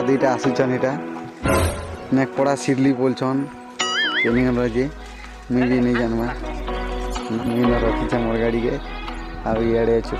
दुईटा आसुचन इटा नेकपड़ा सिरली बोलछन केनी रजे मुई भी नहीं जानवा मुई न रखी छ मोर गाड़ी के आ इयाडे छ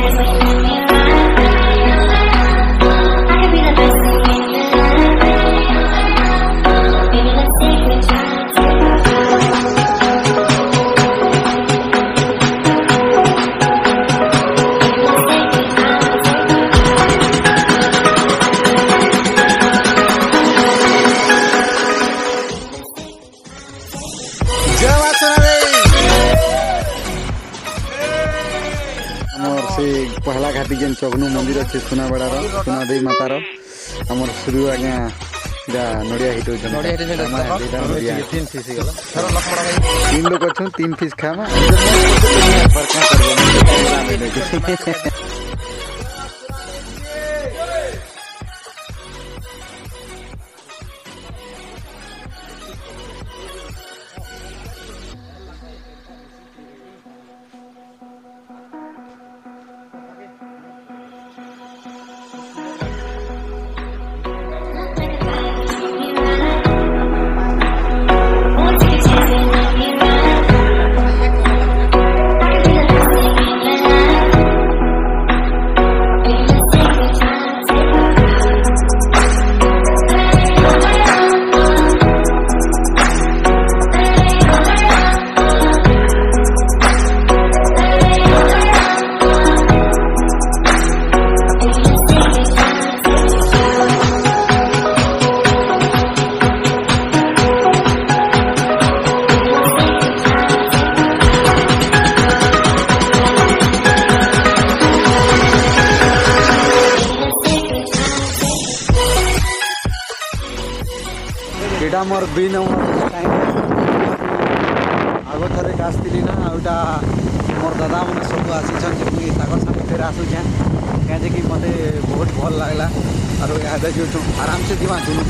पहला घाटी जेन चगनू मंदिर अच्छे सुनाबेड़ार सुनादेवी मातार आमर शुरू आज्ञा नड़िया हिट तीन लोग अच्छे 3 फीस खामा मोर 2 नंबर टाइम आगो थरे आसती ना आउटा मोर दादा मैंने सब आसी मुझे संगे फिर आसूचे कहीं कि मत बहुत भल लगला और यहाँ जो आराम से जीवा दुनू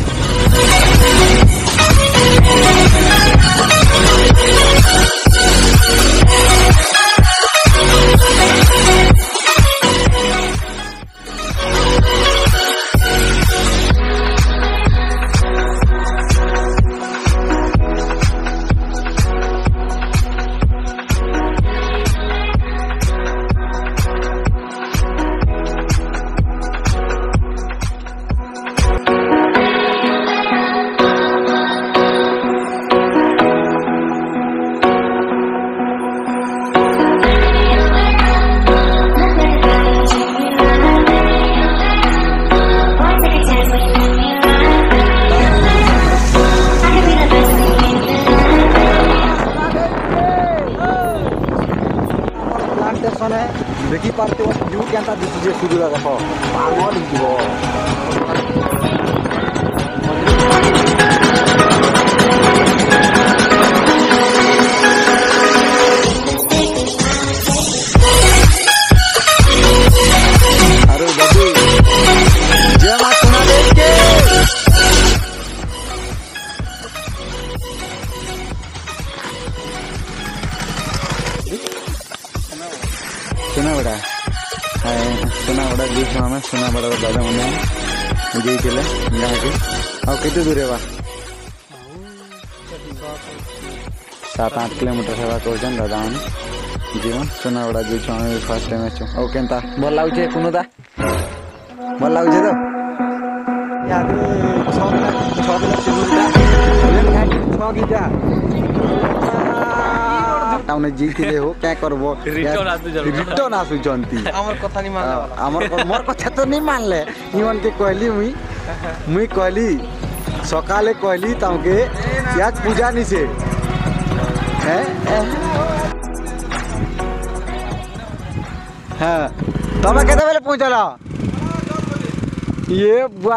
देखी पार्थे व्यू क्या दिशे सूर्य देख पागल अरे बाबू जय मां सुनादेवी के सुनाबड़ा सुनाबड़ा बीच में सुनाबड़ा दादा मैंने जाइए गाँव के आते दूर है 7-8 किलोमीटर सेवा कर दादा मैंने जीवन सुनाबड़ा जो फर्स्ट टाइम आउ के भल लगुचे कुनुदा भल लगुचे तो जीते हो क्या करबो रिटर्न आसुचंती हमर कथा नहीं मान मोर कथा तो नहीं मानले इवन के कहली मुई कहली सकाले कहली ताके याद पूजा नहीं से हां तमे केते बेले पहुंचला ये बुआ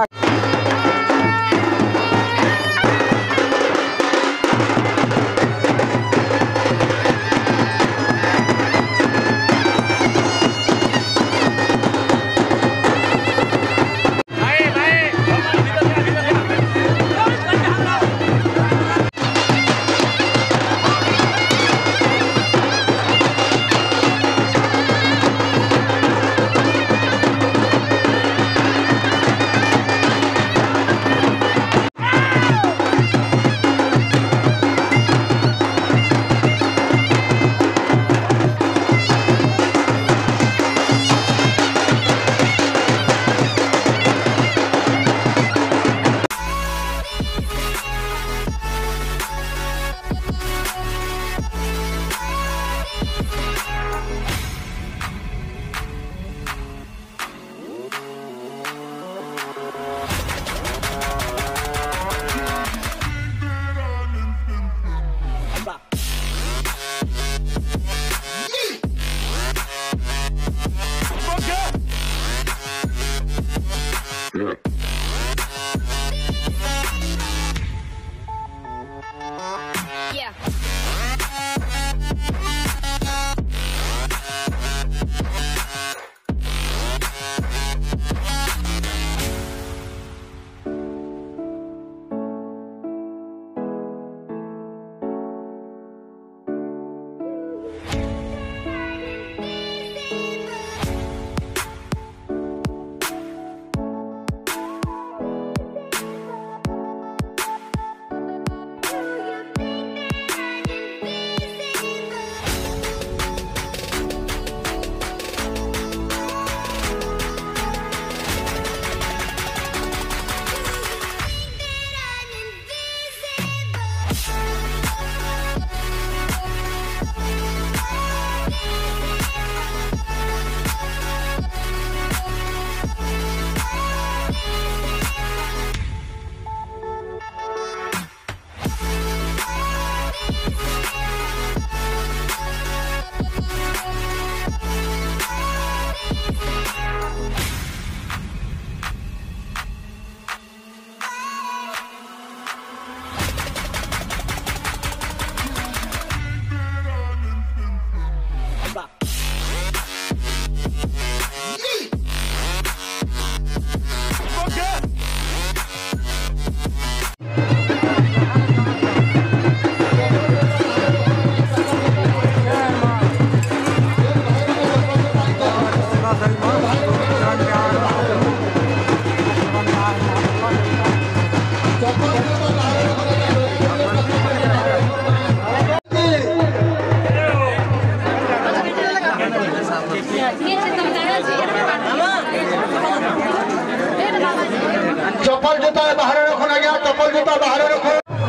चप्पल जूता बाहर रखो ना, चप्पल जूता बाहर रखो।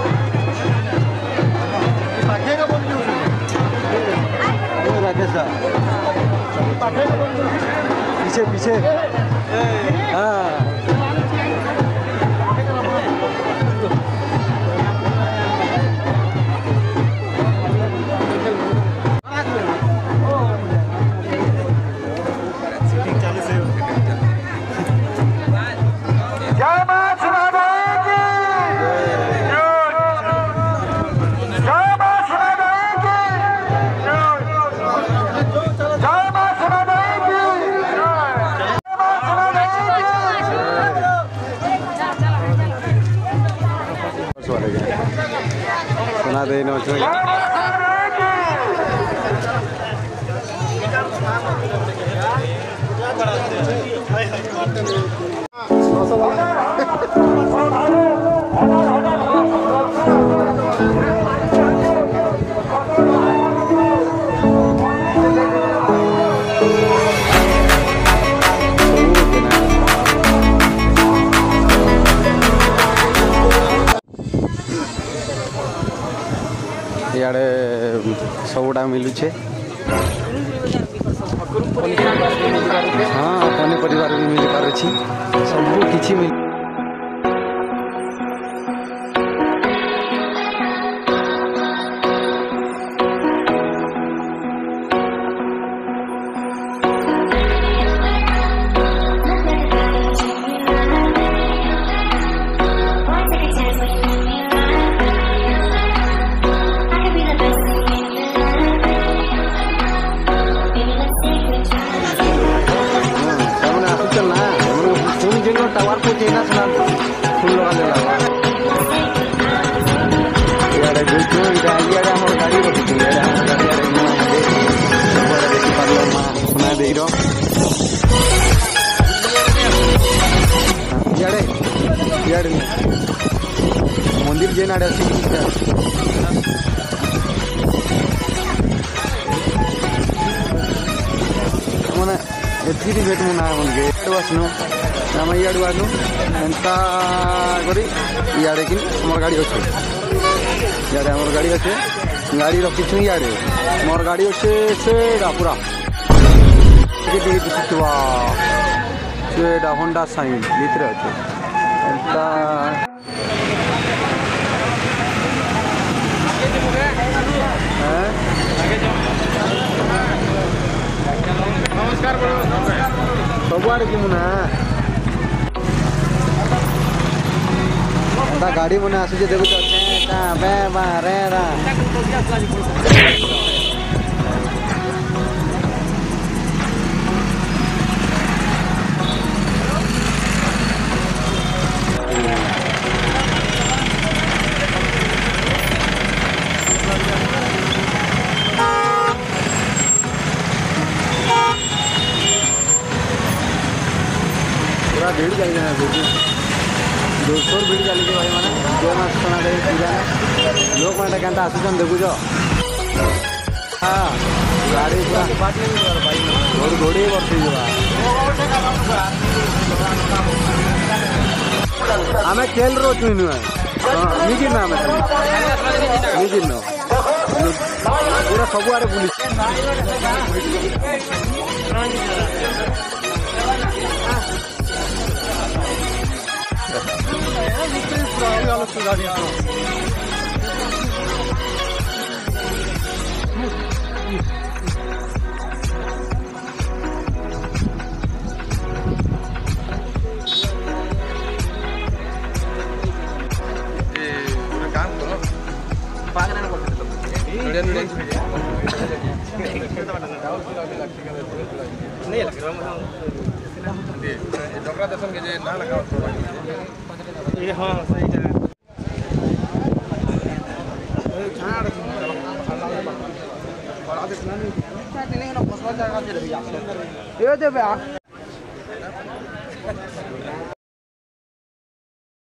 पीछे पीछे हाँ सुना दे नो इे सबुटा मिलूचे हाँ पनीपरिया भी मिल पारे सब किसी मिल टावर को चेना सुना फुल लगा ले यार गुजो यार हमर गाड़ी रखी यार हमर गाड़ी यार नो बड़ा देखि पालो मा सुना देई रो यार यार मंदिर जे नाडे अछि माने एथि भेट मु ना मन गेट बसनो नाम इाड़ू आनु एंता करी इे कि मोर गाड़ी अच्छे इे मोर गाड़ी अच्छे गाड़ी रखीछु इे मोर गाड़ी अच्छे से पूरा दिशुवा से होंडा साइन भितर अच्छे एंता नमस्कार सबुआड़े कि मुना गाड़ी मैंने आसूचे देखुचे का बे बा रे रा पूरा भीड़ चल जाए जोरसोर भीड़ चली भाई मैंने जो मास सुना दे पूजा लोक मैंने कहता आसुचन देखुच हाँ गाड़ी पूरा घोड़ी घोड़ी बर्ती आम केल रोचु नुहे निजी ना निजी न पूरा सबुआरे बुली हाँ